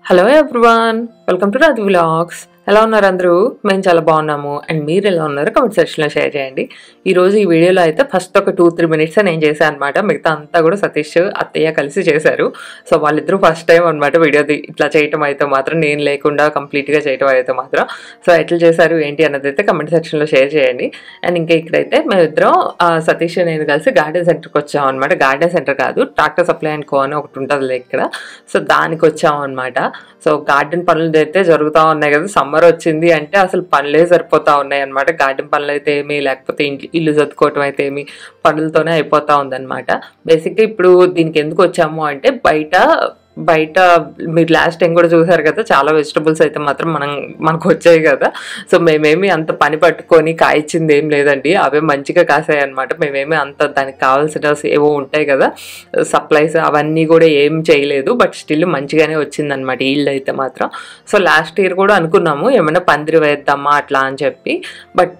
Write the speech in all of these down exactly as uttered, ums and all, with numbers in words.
Hello everyone, welcome to Radhi Vlogs. ఎలా ఉన్నారు అందరూ? మేము చాలా బాగున్నాము. అండ్ మీరు ఎలా ఉన్నారు కామెంట్ సెక్షన్లో షేర్ చేయండి. ఈరోజు ఈ వీడియోలో అయితే ఫస్ట్ ఒక టూ త్రీ మినిట్స్ నేను చేశాను అనమాట. మిగతా అంతా కూడా సతీష్ అత్తయ్య కలిసి చేశారు. సో వాళ్ళిద్దరూ ఫస్ట్ టైం అనమాట వీడియోది ఇట్లా చేయటం అయితే మాత్రం, నేను లేకుండా కంప్లీట్గా చేయటం అయితే మాత్రం. సో ఎట్లా చేశారు ఏంటి అన్నది అయితే కమెంట్ సెక్షన్లో షేర్ చేయండి. అండ్ ఇంకా ఇక్కడైతే మేమిద్దరం సతీష్ నేను కలిసి గార్డెన్ సెంటర్కి వచ్చాము అనమాట. గార్డెన్ సెంటర్ కాదు, ట్రాక్టర్ సప్లై అండ్ కో అని ఒకటి ఉంటుంది ఇక్కడ. సో దానికి వచ్చాము అనమాట. సో గార్డెన్ పనులు అయితే జరుగుతూ ఉన్నాయి కదా, సమ్మర్ వచ్చింది అంటే అసలు పనులే సరిపోతా ఉన్నాయి అనమాట. గార్డెన్ పనులు అయితే ఏమి, లేకపోతే ఇంట్లో ఇల్లు చదువుకోవటం అయితే ఏమి, పనులతోనే అయిపోతా ఉందన్నమాట. బేసిక్గా ఇప్పుడు దీనికి ఎందుకు వచ్చాము అంటే, బయట బయట మీరు లాస్ట్ టైం కూడా చూసారు కదా, చాలా వెజిటబుల్స్ అయితే మాత్రం మనం మనకు వచ్చాయి కదా. సో మేమేమి అంత పని పట్టుకొని కాయించింది ఏం లేదండి, అవే మంచిగా కాసాయి అనమాట. మేమేమి అంత దానికి కావాల్సిన ఏవో ఉంటాయి కదా సప్లైస్, అవన్నీ కూడా ఏం చేయలేదు. బట్ స్టిల్ మంచిగానే వచ్చిందనమాట ఈల్డ్ అయితే మాత్రం. సో లాస్ట్ ఇయర్ కూడా అనుకున్నాము ఏమైనా పందిరి వేద్దామా అట్లా అని చెప్పి. బట్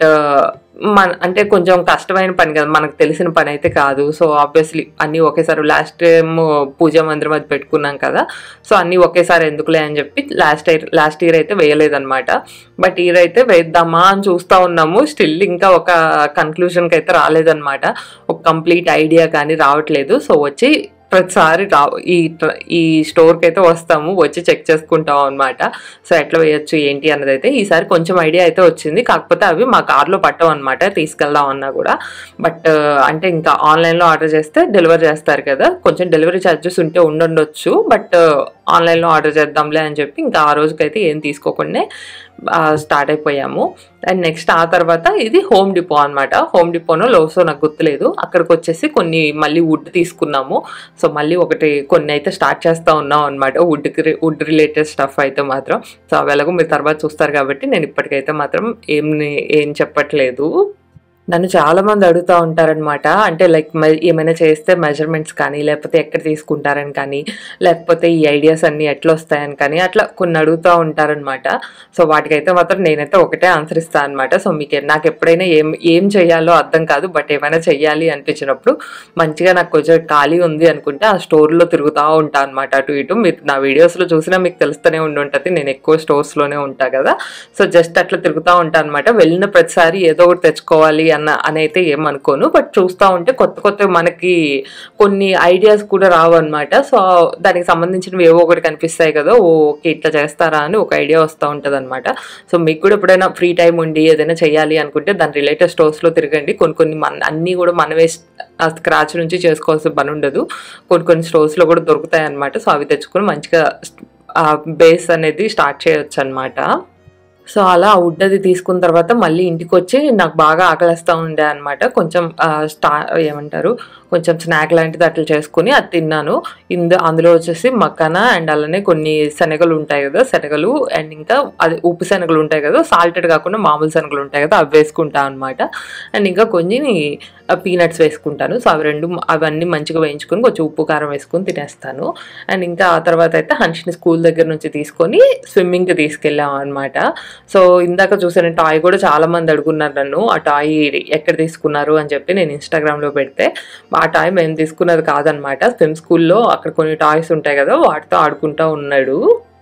మన అంటే కొంచెం కష్టమైన పని కదా, మనకు తెలిసిన పని అయితే కాదు. సో ఆబ్వియస్లీ అన్నీ ఒకేసారి, లాస్ట్ టైం పూజా మందిరం అది పెట్టుకున్నాం కదా, సో అన్నీ ఒకేసారి ఎందుకులే అని చెప్పి లాస్ట్ ఇయర్ లాస్ట్ ఇయర్ అయితే వేయలేదన్నమాట. బట్ ఇయర్ అయితే వేద్దామా అని చూస్తూ ఉన్నాము. స్టిల్ ఇంకా ఒక కన్క్లూషన్కి అయితే రాలేదన్నమాట. ఒక కంప్లీట్ ఐడియా కానీ రావట్లేదు. సో వచ్చి ప్రతిసారి రా ఈ ఈ స్టోర్కి అయితే వస్తాము, వచ్చి చెక్ చేసుకుంటాం అనమాట. సో ఎట్లా వేయచ్చు ఏంటి అన్నది అయితే ఈసారి కొంచెం ఐడియా అయితే వచ్చింది. కాకపోతే అవి మా కార్లో పట్టవు అనమాట, తీసుకెళ్దాం అన్నా కూడా. బట్ అంటే ఇంకా ఆన్లైన్లో ఆర్డర్ చేస్తే డెలివరీ చేస్తారు కదా, కొంచెం డెలివరీ ఛార్జెస్ ఉంటే ఉండొచ్చు. బట్ ఆన్లైన్లో ఆర్డర్ చేద్దాంలే అని చెప్పి ఇంకా ఆ రోజుకైతే ఏం తీసుకోకుండా స్టార్ట్ అయిపోయాము. అండ్ నెక్స్ట్ ఆ తర్వాత ఇది హోమ్ డిపో అనమాట. హోమ్ డిపోనో లోసో నాకు గుర్తులేదు. అక్కడికి వచ్చేసి కొన్ని మళ్ళీ వుడ్ తీసుకున్నాము. సో మళ్ళీ ఒకటి కొన్ని అయితే స్టార్ట్ చేస్తూ ఉన్నాం అనమాట, వుడ్కి వుడ్ రిలేటెడ్ స్టఫ్ అయితే మాత్రం. సో అవి ఎలాగో మీరు తర్వాత చూస్తారు కాబట్టి నేను ఇప్పటికైతే మాత్రం ఏం ఏం చెప్పట్లేదు. నన్ను చాలామంది అడుగుతూ ఉంటారనమాట, అంటే లైక్ ఏమైనా చేస్తే మెజర్మెంట్స్ కానీ, లేకపోతే ఎక్కడ తీసుకుంటారని కానీ, లేకపోతే ఈ ఐడియాస్ అన్నీ ఎట్లా వస్తాయని కానీ, అట్లా కొన్ని అడుగుతూ ఉంటారనమాట. సో వాటికైతే మాత్రం నేనైతే ఒకటే ఆన్సర్ ఇస్తాను అనమాట. సో మీకు నాకు ఎప్పుడైనా ఏం ఏం చేయాలో అర్థం కాదు, బట్ ఏమైనా చెయ్యాలి అనిపించినప్పుడు మంచిగా నాకు కొంచెం ఖాళీ ఉంది అనుకుంటే ఆ స్టోర్లో తిరుగుతూ ఉంటాను అనమాట, అటు ఇటు. మీరు నా వీడియోస్లో చూసినా మీకు తెలుస్తూనే ఉండి ఉంటుంది, నేను ఎక్కువ స్టోర్స్లోనే ఉంటాను కదా. సో జస్ట్ అట్లా తిరుగుతూ ఉంటాను అనమాట. వెళ్ళిన ప్రతిసారి ఏదో ఒకటి తెచ్చుకోవాలి అన్న అని అయితే ఏమనుకోను. బట్ చూస్తూ ఉంటే కొత్త కొత్త మనకి కొన్ని ఐడియాస్ కూడా రావు అనమాట. సో దానికి సంబంధించినవి ఏవో ఒకటి కనిపిస్తాయి కదా, ఓకే ఇట్లా చేస్తారా అని ఒక ఐడియా వస్తూ ఉంటుంది అనమాట. సో మీకు కూడా ఎప్పుడైనా ఫ్రీ టైం ఉండి ఏదైనా చేయాలి అనుకుంటే దాని రిలేటెడ్ స్టోర్స్లో తిరగండి. కొన్ని కొన్ని మన అన్నీ కూడా మనమే స్క్రాచ్ నుంచి చేసుకోవాల్సిన పని ఉండదు, కొన్ని కొన్ని స్టోర్స్లో కూడా దొరుకుతాయి అనమాట. సో అవి తెచ్చుకొని మంచిగా బేస్ అనేది స్టార్ట్ చేయొచ్చు అనమాట. సో అలా వుడ్ అది తీసుకున్న తర్వాత మళ్ళీ ఇంటికి వచ్చి నాకు బాగా ఆకలిస్తూ ఉండే అనమాట. కొంచెం స్టా ఏమంటారు కొంచెం స్నాక్ లాంటిది అట్లా చేసుకుని అది తిన్నాను. ఇందు అందులో వచ్చేసి మక్కన అండ్ అలానే కొన్ని శనగలు ఉంటాయి కదా, శనగలు అండ్ ఇంకా అది ఉప్పు శనగలు ఉంటాయి కదా, సాల్టెడ్ కాకుండా మామూలు శనగలు ఉంటాయి కదా, అవి వేసుకుంటాను అనమాట. అండ్ ఇంకా కొన్ని పీనట్స్ వేసుకుంటాను. సో అవి రెండు అవన్నీ మంచిగా వేయించుకొని కొంచెం ఉప్పు కారం వేసుకొని తినేస్తాను. అండ్ ఇంకా ఆ తర్వాత అయితే హన్షిని స్కూల్ దగ్గర నుంచి తీసుకొని స్విమ్మింగ్కి తీసుకెళ్ళాము అనమాట. సో ఇందాక చూసిన టాయ్ కూడా చాలా మంది అడుగున్నారు నన్ను, ఆ టాయ్ ఎక్కడ తీసుకున్నారు అని చెప్పి. నేను ఇన్స్టాగ్రామ్లో పెడితే ఆ టాయ్ మేము తీసుకున్నది కాదనమాట, స్విమ్ స్కూల్లో అక్కడ కొన్ని టాయ్స్ ఉంటాయి కదా వాటితో ఆడుకుంటూ ఉన్నాడు.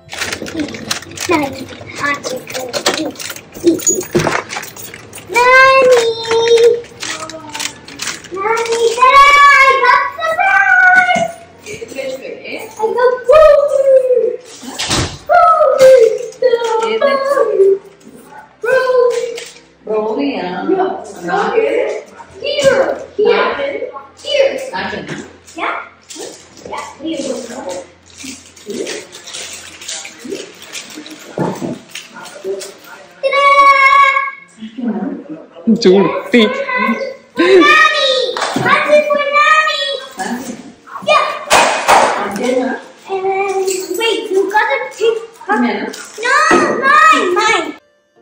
చూడు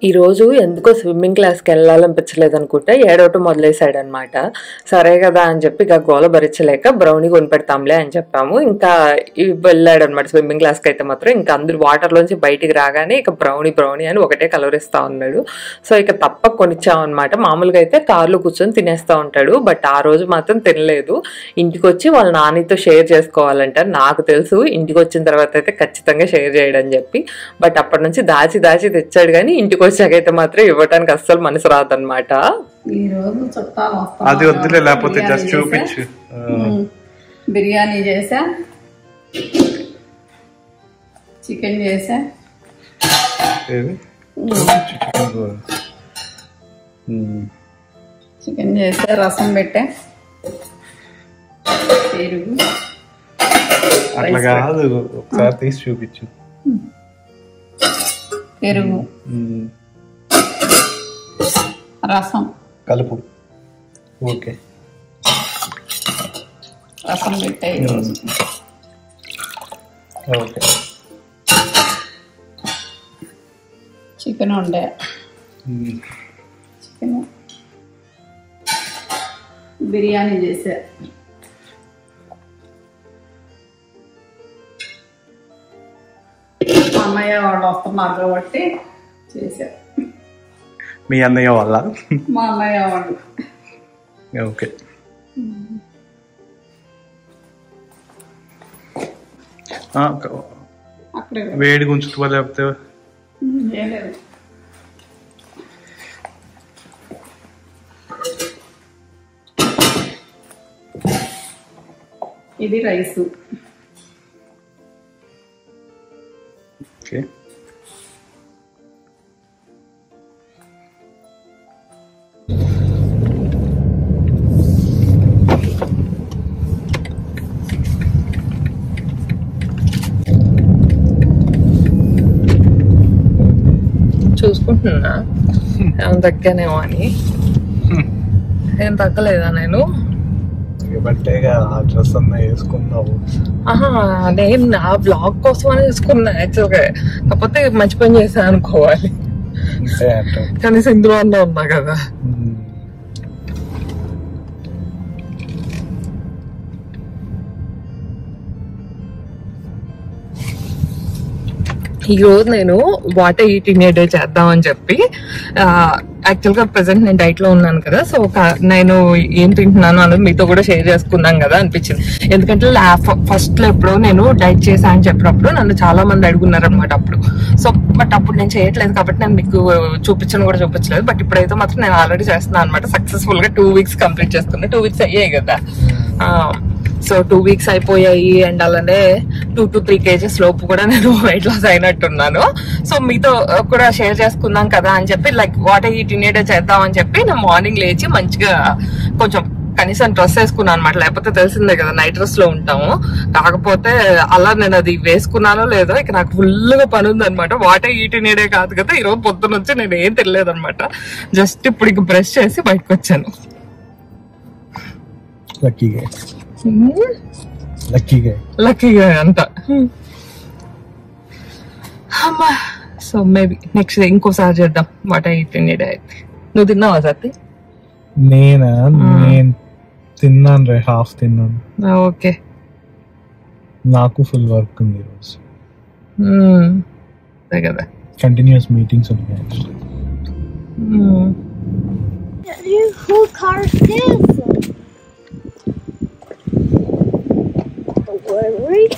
ఈరోజు ఎందుకో స్విమ్మింగ్ క్లాస్కి వెళ్ళాలనిపించలేదు అనుకుంటే ఏడవటం మొదలేసాడు అనమాట. సరే కదా అని చెప్పి ఇక గోల భరించలేక బ్రౌనీ కొనిపెడతాంలే అని చెప్పాము. ఇంకా వెళ్ళాడు అనమాట స్విమ్మింగ్ క్లాస్కి. అయితే మాత్రం ఇంకా అందరూ వాటర్లోంచి బయటికి రాగానే ఇక బ్రౌనీ బ్రౌనీ అని ఒకటే కలరిస్తూ ఉన్నాడు. సో ఇక తప్పక కొనిచ్చామన్నమాట. మామూలుగా అయితే కార్లో కూర్చొని తినేస్తూ ఉంటాడు, బట్ ఆ రోజు మాత్రం తినలేదు. ఇంటికి వచ్చి వాళ్ళ నాన్నతో షేర్ చేసుకోవాలంట. నాకు తెలుసు ఇంటికి వచ్చిన తర్వాత అయితే ఖచ్చితంగా షేర్ చేయడని చెప్పి, బట్ అప్పటి నుంచి దాచి దాచి తెచ్చాడు. కానీ ఇంటికి వచ్చాకైతే మాత్రం ఇవ్వడానికి అస్సలు మనసు రాదనమాట. అది వద్దులే, లేకపోతే జస్ట్ చూపించు. బిర్యానీ చేసా, చికెన్ చేసా, చికెన్ చేసా, రసం పెట్టా, పెరుగు. అట్లా కాదు, ఒకసారి తీసి చూపించు. పెరుగు, రసం కలుపు. ఓకే, రసం పెట్టాయి. ఓకే, చికెన్ వండా, చికెన్ బిర్యానీ చేసా. అన్నయ్య వాళ్ళు వస్తున్నారు కాబట్టి చేసా. మీ అన్నయ్య వాళ్ళ? మా అన్నయ్య వాళ్ళు. ఓకే, వేడి గుంచుతా లేకపోతే ఇది రైసు. ఓకే, చూసుకుంటున్నా ఏమైనా తగ్గానేమో అని. ఏం తగ్గలేదా నేను? డ్రెస్ అన్నా వేసుకున్నావు? ఆహా, నేను నా బ్లాగ్ కోసం అని వేసుకున్నా యాక్చువల్గా. కాకపోతే మంచి పని చేశాను అనుకోవాలి. కనీసం ఇందులో అన్నా ఉన్నా కదా. ఈ రోజు నేను వాటర్ ఈటింగ్ డే చేద్దామని చెప్పి, యాక్చువల్గా ప్రెసెంట్ నేను డైట్ లో ఉన్నాను కదా, సో నేను ఏం తింటున్నాను అనేది మీతో కూడా షేర్ చేసుకున్నాను కదా అనిపించింది. ఎందుకంటే ఫస్ట్ లో ఎప్పుడో నేను డైట్ చేశా అని చెప్పినప్పుడు నన్ను చాలా మంది అడుగున్నారు అనమాట అప్పుడు. సో బట్ అప్పుడు నేను చేయట్లేదు కాబట్టి నేను మీకు చూపించను కూడా చూపించలేదు. బట్ ఇప్పుడైతే మాత్రం నేను ఆల్రెడీ చేస్తున్నాను అనమాట. సక్సెస్ఫుల్ గా టూ వీక్స్ కంప్లీట్ చేసుకున్నా. టూ వీక్స్ అయ్యాయి కదా. సో టూ వీక్స్ అయిపోయాయి అండ్ అలానే టూ టు త్రీ కేజెస్ లోపు కూడా నేను వెయిట్ లాస్ అయినట్టున్నాను. సో మీతో కూడా షేర్ చేసుకుందాం కదా అని చెప్పి, లైక్ వాటర్ ఈటింగ్ డే చేద్దాం అని చెప్పి నేను మార్నింగ్ లేచి మంచిగా కొంచెం కనీసం డ్రెస్ వేసుకున్నాను అనమాట. లేకపోతే తెలిసిందే కదా నైట్ డ్రెస్ లో ఉంటాము. కాకపోతే అలా నేను అది వేసుకున్నానో లేదో, ఇక నాకు ఫుల్ గా పని ఉంది అనమాట. వాటర్ ఈటింగ్ డే కాదు కదా, ఈ రోజు పొద్దున నుంచి నేను ఏం తినలేదు అనమాట. జస్ట్ ఇప్పుడు ఇక బ్రష్ చేసి బయటకు వచ్చాను. లక్కీగా లక్కీగా లక్కీగా అంట. సో మేబీ నెక్స్ట్ ఇంకోసారి చేద్దాం వాటర్ ఈటింగ్ డే అయితే. నువ్వు తిన్నావా సత్తి? నేనా? నేను తిన్నాను రే, హాఫ్ తిన్నాను. ఓకే, నాకు ఫుల్ వర్క్ ఉంది ఈరోజు కదా. కంటిన్యూస్ మీటింగ్స్ ఉన్నాయి. Who car is this? Where were you?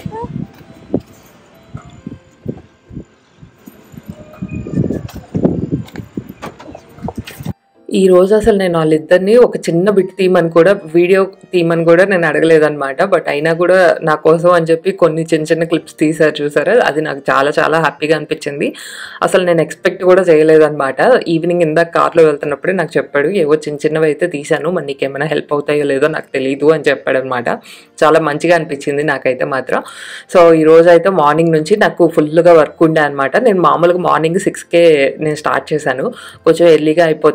ఈ రోజు అసలు నేను వాళ్ళిద్దరిని ఒక చిన్న బిట్ తీయమని కూడా, వీడియో తీయమని కూడా నేను అడగలేదన్నమాట. బట్ అయినా కూడా నా కోసం అని చెప్పి కొన్ని చిన్న చిన్న క్లిప్స్ తీసారు, చూసారా? అది నాకు చాలా చాలా హ్యాపీగా అనిపించింది. అసలు నేను ఎక్స్పెక్ట్ కూడా చేయలేదన్నమాట. ఈవినింగ్ ఇందాక కార్లో వెళ్తున్నప్పుడే నాకు చెప్పాడు, ఏవో చిన్న చిన్నవి అయితే తీసాను, మరి నీకు ఏమైనా హెల్ప్ అవుతాయో లేదో నాకు తెలియదు అని చెప్పాడు అనమాట. చాలా మంచిగా అనిపించింది నాకైతే మాత్రం. సో ఈ రోజు అయితే మార్నింగ్ నుంచి నాకు ఫుల్గా వర్క్ ఉండే అనమాట. నేను మామూలుగా మార్నింగ్ సిక్స్కే నేను స్టార్ట్ చేశాను. కొంచెం ఎర్లీగా అయిపోతే వచ్చి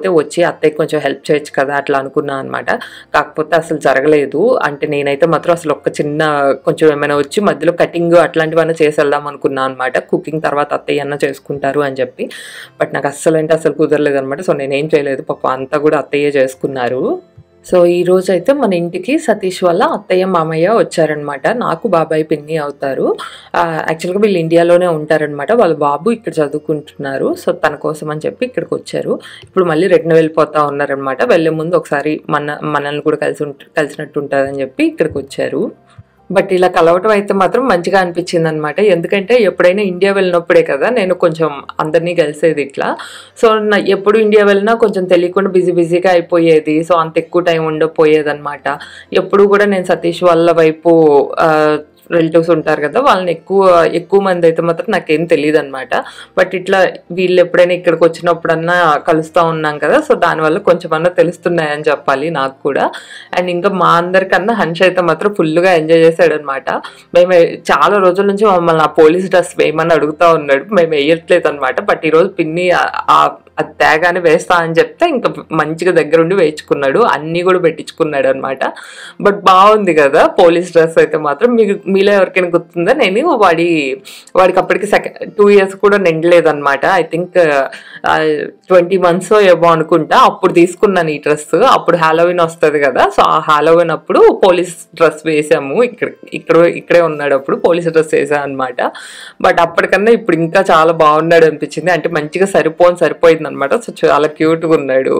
అత్తయ్య కొంచెం హెల్ప్ చేయొచ్చు కదా అట్లా అనుకున్నాను అనమాట. కాకపోతే అసలు జరగలేదు. అంటే నేనైతే మాత్రం అసలు ఒక్క చిన్న కొంచెం ఏమైనా వచ్చి మధ్యలో కటింగ్ అట్లాంటివన్నీ చేసి వెళ్దాం అనుకున్నాను అనమాట. కుకింగ్ తర్వాత అత్తయ్య అన్న చేసుకుంటారు అని చెప్పి. బట్ నాకు అస్సలు అంటే అసలు కుదరలేదు అనమాట. సో నేనేం చేయలేదు, పాప అంతా కూడా అత్తయ్య చేసుకున్నారు. సో ఈ రోజు అయితే మన ఇంటికి సతీష్ వల్ల అత్తయ్య మామయ్య వచ్చారనమాట. నాకు బాబాయ్ పిన్ని అవుతారు. యాక్చువల్గా వీళ్ళు ఇండియాలోనే ఉంటారనమాట. వాళ్ళ బాబు ఇక్కడ చదువుకుంటున్నారు. సో తన కోసం అని చెప్పి ఇక్కడికి వచ్చారు. ఇప్పుడు మళ్ళీ రిటర్న్ వెళ్ళిపోతా ఉన్నారనమాట. వెళ్ళే ముందు ఒకసారి మన మనల్ని కూడా కలిసి కలిసినట్టు ఉంటుందని చెప్పి ఇక్కడికి వచ్చారు. బట్ ఇలా కలవటం అయితే మాత్రం మంచిగా అనిపించింది అనమాట. ఎందుకంటే ఎప్పుడైనా ఇండియా వెళ్ళినప్పుడే కదా నేను కొంచెం అందరినీ కలిసేది ఇట్లా. సో నా ఎప్పుడు ఇండియా వెళ్ళినా కొంచెం తెలియకుండా బిజీ బిజీగా అయిపోయేది. సో అంత ఎక్కువ టైం ఉండకపోయేది అనమాట. ఎప్పుడు కూడా నేను సతీష్ వాళ్ళ వైపు రిలేటివ్స్ ఉంటారు కదా, వాళ్ళని ఎక్కువ ఎక్కువ మంది అయితే మాత్రం నాకేం తెలియదు అనమాట. బట్ ఇట్లా వీళ్ళు ఎప్పుడైనా ఇక్కడికి వచ్చినప్పుడన్నా కలుస్తూ ఉన్నాం కదా, సో దానివల్ల కొంచెం అన్నా తెలుస్తున్నాయని చెప్పాలి నాకు కూడా. అండ్ ఇంకా మా అందరికన్నా హన్ష్ అయితే మాత్రం ఫుల్గా ఎంజాయ్ చేశాడు అనమాట. మేము చాలా రోజుల నుంచి మమ్మల్ని ఆ పోలీస్ డ్రెస్ వేయమని అడుగుతూ ఉన్నాడు, మేము వేయట్లేదు అనమాట. బట్ ఈరోజు పిన్ని అది తేగానే వేస్తా అని చెప్తే ఇంకా మంచిగా దగ్గరుండి వేయించుకున్నాడు, అన్నీ కూడా పెట్టించుకున్నాడు అనమాట. బట్ బాగుంది కదా పోలీస్ డ్రెస్ అయితే మాత్రం. మీకు మీలో ఎవరికైనా గుర్తుందా, నేను వాడి వాడికి అప్పటికి సెకండ్ టూ ఇయర్స్ కూడా నిండలేదు అనమాట. ఐ థింక్ ట్వంటీ మంత్స్ ఏమో అనుకుంటా. అప్పుడు తీసుకున్నాను ఈ డ్రెస్. అప్పుడు హాలోవిన్ వస్తుంది కదా, సో ఆ హాలోవిన్ అప్పుడు పోలీస్ డ్రెస్ వేసాము. ఇక్కడ ఇక్కడ ఇక్కడే ఉన్నాడు, అప్పుడు పోలీస్ డ్రెస్ వేసాను అనమాట. బట్ అప్పటికన్నా ఇప్పుడు ఇంకా చాలా బాగున్నాడు అనిపించింది. అంటే మంచిగా సరిపోని సరిపోయింది అనమాట. సో చాలా క్యూట్ గా ఉన్నాడు.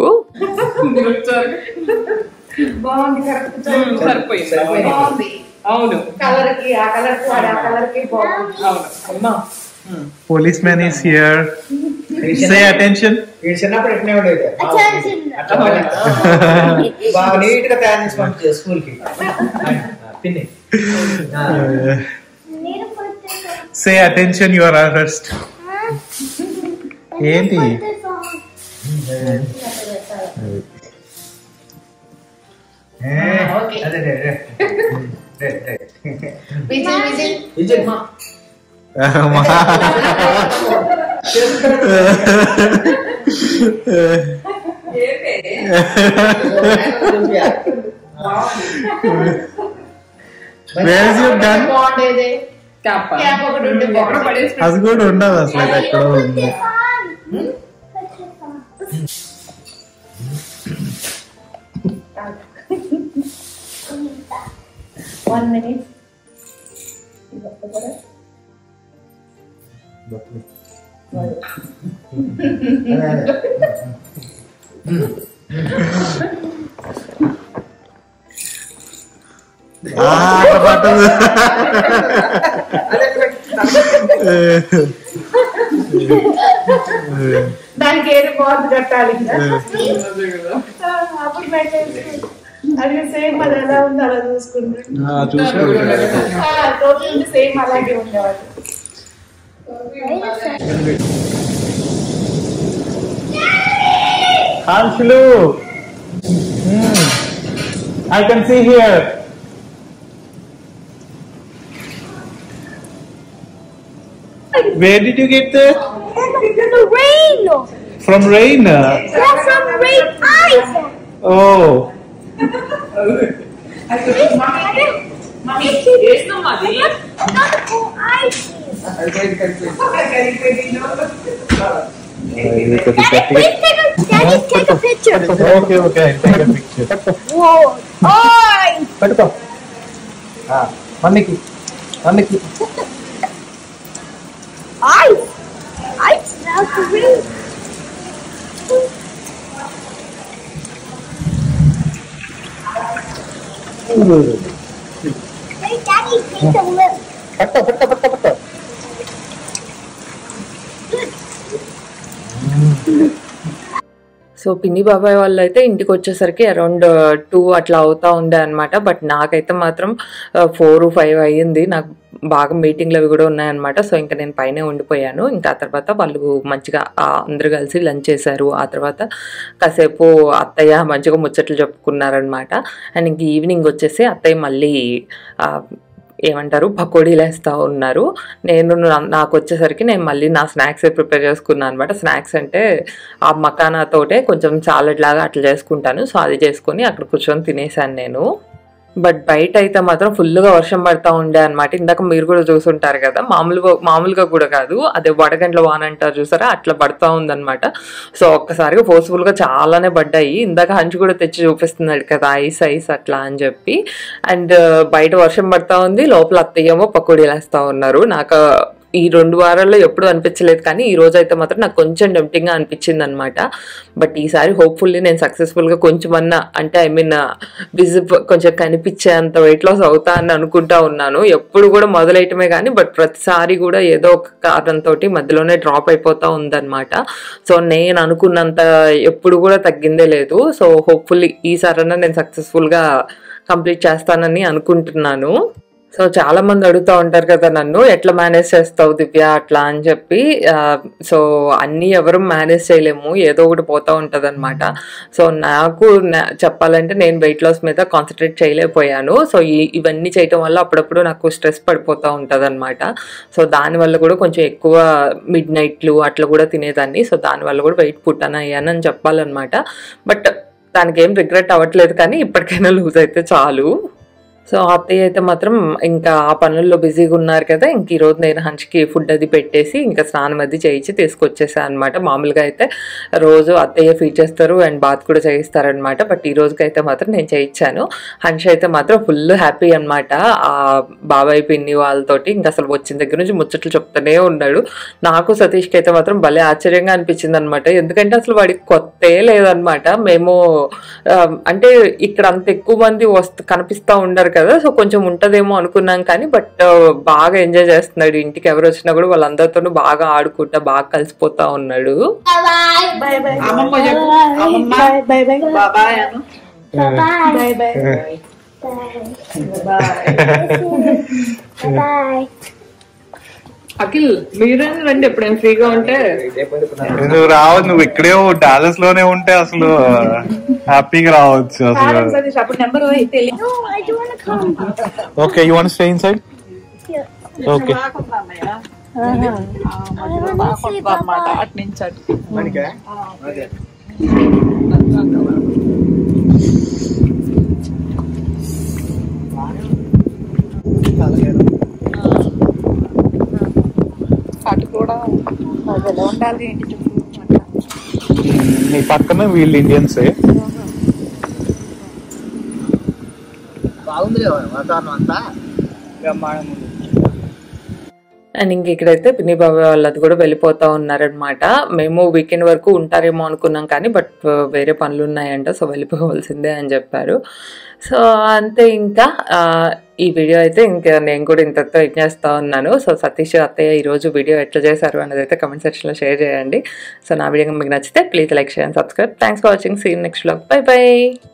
బాగుంది, కరెక్ట్ సరిపోయింది. అవును, కలర్ కి ఆ కలర్ కి ఆ కలర్ కి బాగుంది. అమ్మా Policeman is here. Say attention. చిన్నప్పుడు ఎట్నే ఉండేది. Attention. బాగా నీట్ గా తయారు చేసి పంపించే స్కూల్ కి. పిన్ని. Say attention, you are arrest. ఏంటి? ఓకే. అదే అదే అదే. విజయ్ విజయ్ విజయ్ మా బాగుండేది. క్యాప్ ఒకటి ఉంటే బాగుండేది. అది కూడా ఉండదు అసలు, ఎక్కడో ఉంది. One minute. దానికి ఏది బాగుంది కట్టాలి అప్పుడు పెట్టేసి అది సేమ్ అది ఎలా ఉంది అలా చూసుకుంటాడు. సేమ్ అలాగే ఉండేవాడు. Anshulu, mm. I can see here. Where did you get that? From the rain. From rain? Yeah, from rain ice. Oh. Mommy, there's no money. Not for ice. Daddy, please take a, Daddy, take a picture. Okay, okay, I'll take a picture. Whoa. Oi. పట్టుకో. ఆ మమ్మీకి మమ్మీకి Ice. Ice now the rain. Hey, Daddy, take a look. పట్టుకో పట్టుకో పట్టుకో పట్టుకో. So పిన్ని బాబాయ్ వాళ్ళు అయితే ఇంటికి వచ్చేసరికి అరౌండ్ టూ అట్లా అవుతా ఉండే అనమాట. బట్ నాకైతే మాత్రం ఫోర్ ఫైవ్ అయ్యింది. నాకు బాగా మీటింగ్లు అవి కూడా ఉన్నాయన్నమాట. సో ఇంకా నేను పైనే ఉండిపోయాను. ఇంకా ఆ తర్వాత వాళ్ళు మంచిగా అందరూ కలిసి లంచ్ చేశారు. ఆ తర్వాత కాసేపు అత్తయ్య మంచిగా ముచ్చట్లు చెప్పుకున్నారనమాట. అండ్ ఇంక ఈవినింగ్ వచ్చేసి అత్తయ్య మళ్ళీ ఏమంటారు పకోడీలు వేస్తూ ఉన్నారు. నేను నాకు వచ్చేసరికి నేను మళ్ళీ నా స్నాక్సే ప్రిపేర్ చేసుకున్నాను అనమాట. స్నాక్స్ అంటే ఆ మకానాతోటే కొంచెం సాలడ్ లాగా అట్లా చేసుకుంటాను. సో అది చేసుకొని అక్కడ కూర్చొని తినేసాను నేను. బట్ బయట అయితే మాత్రం ఫుల్గా వర్షం పడతా ఉండే అనమాట. ఇందాక మీరు కూడా చూసుంటారు కదా, మామూలుగా మామూలుగా కూడా కాదు, అదే వడగండ్ల వాన అంటారు చూసారా, అట్లా పడతా ఉందన్నమాట. సో ఒక్కసారిగా ఫోర్స్ఫుల్గా చాలానే పడ్డాయి. ఇందాక హంచు కూడా తెచ్చి చూపిస్తున్నాడు కదా ఐస్ ఐస్ అట్లా అని చెప్పి. అండ్ బయట వర్షం పడతా ఉంది, లోపల అత్తయ్యేమో పకోడీలు వేస్తూ ఉన్నారు. నాకు ఈ రెండు వారాల్లో ఎప్పుడు అనిపించలేదు, కానీ ఈ రోజు అయితే మాత్రం నాకు కొంచెం టెంప్టింగ్గా అనిపించింది అనమాట. బట్ ఈసారి హోప్ఫుల్లీ నేను సక్సెస్ఫుల్గా కొంచెమన్నా అంటే ఐ మీన్ విజిబుల్ కొంచెం కనిపించేంత వెయిట్ లాస్ అవుతా అని అనుకుంటా ఉన్నాను. ఎప్పుడు కూడా మొదలైటమే కానీ బట్ ప్రతిసారి కూడా ఏదో ఒక కారణంతో మధ్యలోనే డ్రాప్ అయిపోతూ ఉందన్నమాట. సో నేను అనుకున్నంత ఎప్పుడు కూడా తగ్గిందే లేదు. సో హోప్ఫుల్లీ ఈసారన్నా నేను సక్సెస్ఫుల్గా కంప్లీట్ చేస్తానని అనుకుంటున్నాను. సో చాలా మంది అడుగుతూ ఉంటారు కదా నన్ను, ఎట్లా మేనేజ్ చేస్తావు దివ్య అట్లా అని చెప్పి. సో అన్నీ ఎవరు మేనేజ్ చేయలేము, ఏదో ఒకటి పోతూ ఉంటుంది అనమాట. సో నాకు చెప్పాలంటే నేను వెయిట్ లాస్ మీద కాన్సన్ట్రేట్ చేయలేకపోయాను. సో ఈ ఇవన్నీ చేయటం వల్ల అప్పుడప్పుడు నాకు స్ట్రెస్ పడిపోతూ ఉంటుంది అనమాట. సో దానివల్ల కూడా కొంచెం ఎక్కువ మిడ్ నైట్లు అట్లా కూడా తినేదాన్ని. సో దానివల్ల కూడా వెయిట్ పుట్టాను అయ్యానని చెప్పాలన్నమాట. బట్ దానికి ఏం రిగ్రెట్ అవ్వట్లేదు, కానీ ఇప్పటికైనా లూజ్ అయితే చాలు. సో అత్తయ్య అయితే మాత్రం ఇంకా ఆ పనుల్లో బిజీగా ఉన్నారు కదా, ఇంక ఈరోజు నేను హంచ్కి ఫుడ్ అది పెట్టేసి ఇంకా స్నానం అది చేయించి తీసుకొచ్చేసాను అనమాట. మామూలుగా అయితే రోజు అత్తయ్య ఫీడ్ చేస్తారు అండ్ బాత్ కూడా చేయిస్తారనమాట. బట్ ఈ రోజుకైతే మాత్రం నేను చేయించాను. హంచ్ అయితే మాత్రం ఫుల్ హ్యాపీ అనమాట ఆ బాబాయ్ పిన్ని వాళ్ళతోటి. ఇంకా అసలు వచ్చిన దగ్గర నుంచి ముచ్చట్లు చెప్తూనే ఉన్నాడు. నాకు సతీష్కి అయితే మాత్రం భలే ఆశ్చర్యంగా అనిపించింది అనమాట. ఎందుకంటే అసలు వాడికి కొత్తే లేదనమాట. మేము అంటే ఇక్కడ అంత ఎక్కువ మంది వస్తు కనిపిస్తూ ఉండరు కదా, సో కొంచెం ఉంటదేమో అనుకున్నాం, కానీ బట్ బాగా ఎంజాయ్ చేస్తున్నాడు. ఇంటికి ఎవరు వచ్చినా కూడా వాళ్ళందరితోనూ బాగా ఆడుకుంటా బాగా కలిసిపోతా ఉన్నాడు. అఖిల్ మీరే రండి ఎప్పుడైనా ఫ్రీగా ఉంటే. నువ్వు రావు, నువ్వు ఇక్కడే డాలస్ లోనే ఉంటే అసలు హ్యాపీగా రావచ్చు అసలు. Okay, you want stay inside? Okay అటు కూడా ఎలా ఉండాలి ఏంటి చెప్పు. నీ పక్కన వీళ్ళు ఇండియన్సే. బాగుంది వాతావరణం అంతా బ్రహ్మాండంగా ఉంది. అండ్ ఇంక ఇక్కడైతే పిన్ని బాబాయ్ వాళ్ళది కూడా వెళ్ళిపోతూ ఉన్నారనమాట. మేము వీకెండ్ వరకు ఉంటారేమో అనుకున్నాం, కానీ బట్ వేరే పనులు ఉన్నాయంట, సో వెళ్ళిపోవాల్సిందే అని చెప్పారు. సో అంతే. ఇంకా ఈ వీడియో అయితే ఇంకా నేను కూడా ఇంతతో ఇచ్చేస్తూ ఉన్నాను. సో సతీష్ అత్తయ్య ఈరోజు వీడియో ఎట్లా చేశారు అనేది అయితే కమెంట్ సెక్షన్లో షేర్ చేయండి. సో నా వీడియో మీకు నచ్చితే please like share and subscribe. Thanks for watching. See you next vlog. Bye by.